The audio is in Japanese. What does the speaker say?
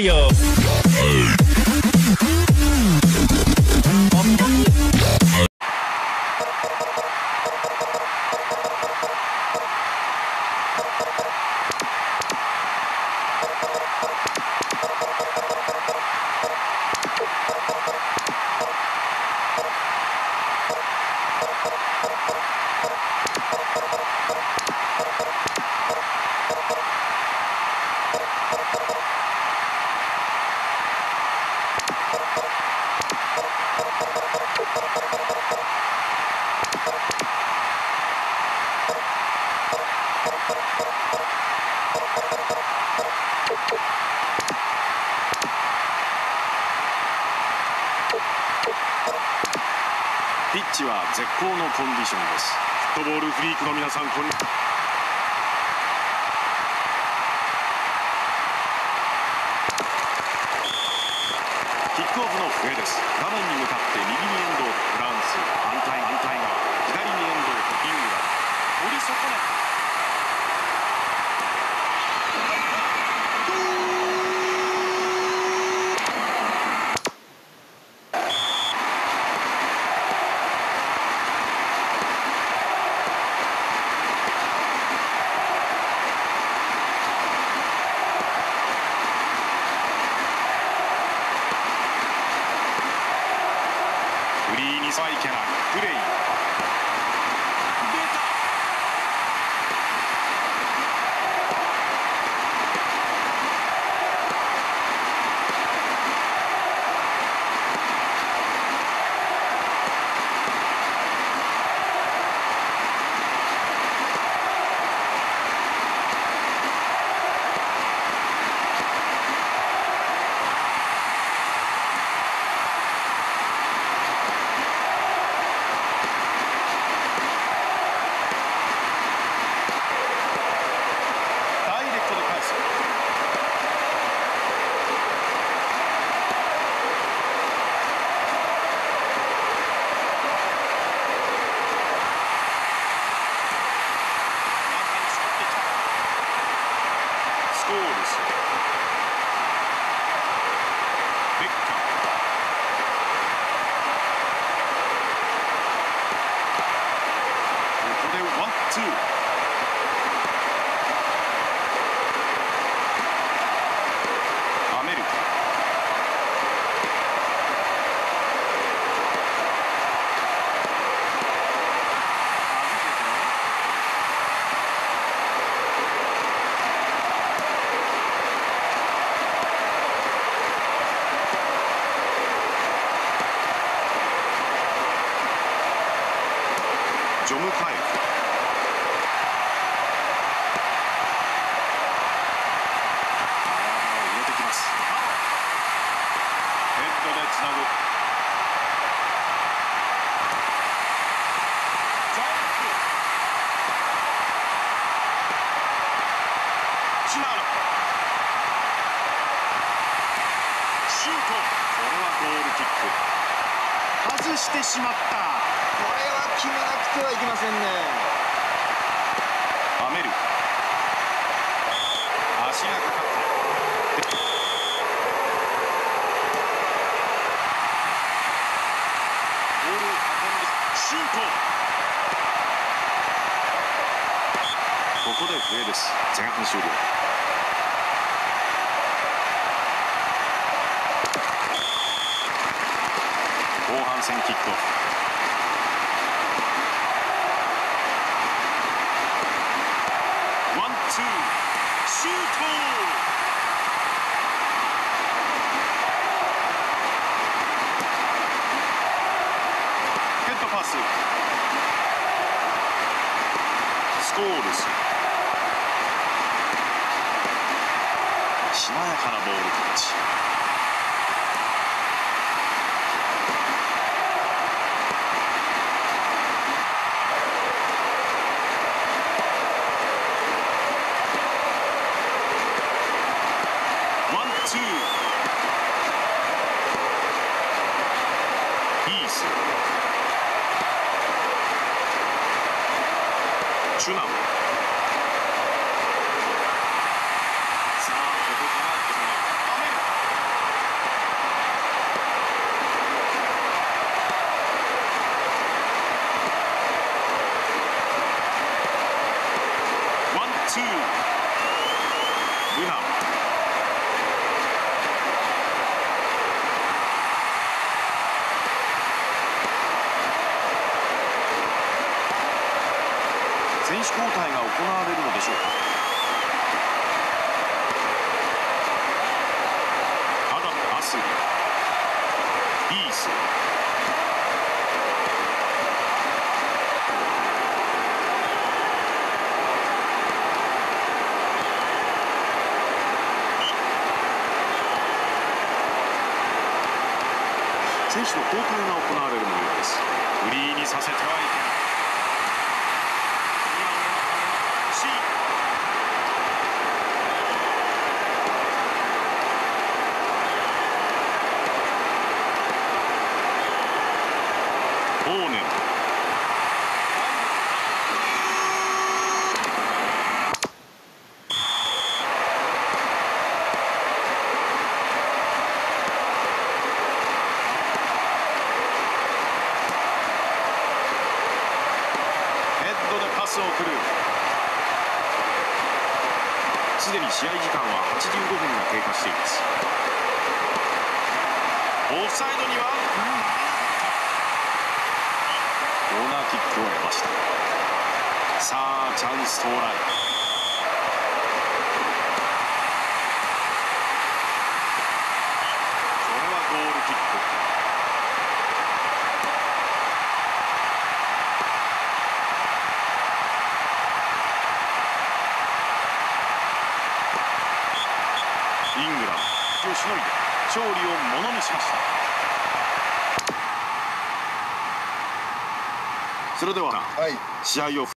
るよ。 ピッチは絶好のコンディションです。フットボールフリークの皆さん、キックオフの笛です。画面に向かって右にエンドフランス、反対側左にエンドイングランド、取り損ねた。フリーにサイケナプレイ出た。スコールス、ベッカム、ここでワンツー。アメリカ、ジョムカエフ、体を入れてきます。ヘッドでつなぐ。ジャンプ、シナラ、シュート。これはゴールキック、外してしまった。 これは決めなくてはいけませんね。 アメリカ、足がかかった。ボールを運んでシュート。ここで笛です。前半終了。後半戦キックオフ。ワンツーシュート。ヘッドパス。スコールス、しなやかなボールタッチ。ワンツー。イース、チュナム。さあここからアメリカ。 ツー。ルナ。選手交代が行われるのでしょうか。アダム・アスリ、リース。選手の交代が行われる模様です。フリーにさせてはいけない。オーネン。ヘッドでパスを送る。すでに試合時間は85分が経過しています。オフサイドにはコーナーキックを得ました。さあチャンス到来。これはゴールキック。イングランドをしのいで勝利をものにしました。それでは、試合を振